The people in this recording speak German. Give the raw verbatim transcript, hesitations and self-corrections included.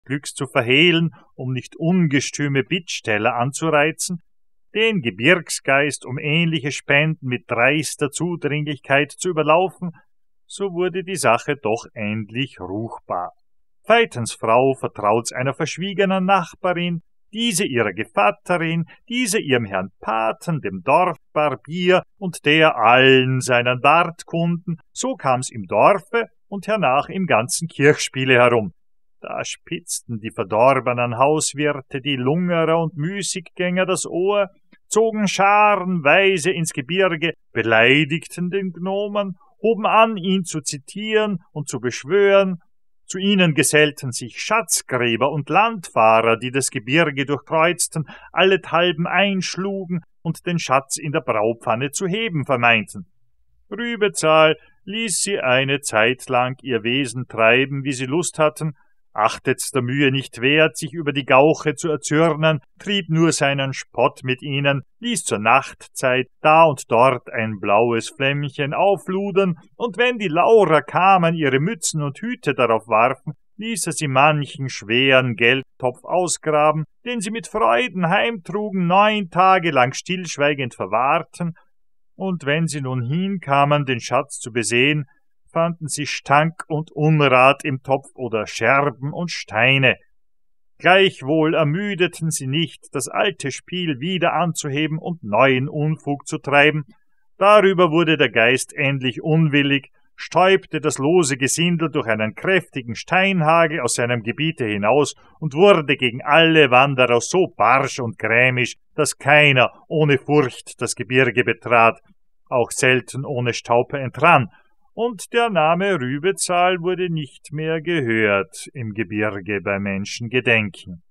Glücks zu verhehlen, um nicht ungestüme Bittsteller anzureizen, den Gebirgsgeist um ähnliche Spenden mit dreister Zudringlichkeit zu überlaufen, so wurde die Sache doch endlich ruchbar. Veitens Frau vertraut's einer verschwiegenen Nachbarin, diese ihrer Gevatterin, diese ihrem Herrn Paten, dem Dorfbarbier und der allen seinen Bartkunden, so kam's im Dorfe und hernach im ganzen Kirchspiele herum. Da spitzten die verdorbenen Hauswirte, die Lungerer und Müßiggänger das Ohr, zogen scharenweise ins Gebirge, beleidigten den Gnomen, hoben an, ihn zu zitieren und zu beschwören. Zu ihnen gesellten sich Schatzgräber und Landfahrer, die das Gebirge durchkreuzten, allenthalben einschlugen und den Schatz in der Braupfanne zu heben vermeinten. Rübezahl ließ sie eine Zeit lang ihr Wesen treiben, wie sie Lust hatten, achtet's der Mühe nicht wert, sich über die Gauche zu erzürnen, trieb nur seinen Spott mit ihnen, ließ zur Nachtzeit da und dort ein blaues Flämmchen aufludern, und wenn die Laurer kamen, ihre Mützen und Hüte darauf warfen, ließ er sie manchen schweren Geldtopf ausgraben, den sie mit Freuden heimtrugen, neun Tage lang stillschweigend verwahrten, und wenn sie nun hinkamen, den Schatz zu besehen, fanden sie Stank und Unrat im Topf oder Scherben und Steine. Gleichwohl ermüdeten sie nicht, das alte Spiel wieder anzuheben und neuen Unfug zu treiben. Darüber wurde der Geist endlich unwillig, stäubte das lose Gesindel durch einen kräftigen Steinhagel aus seinem Gebiete hinaus und wurde gegen alle Wanderer so barsch und grämisch, dass keiner ohne Furcht das Gebirge betrat, auch selten ohne Staupe entrann, und der Name Rübezahl wurde nicht mehr gehört im Gebirge bei Menschengedenken.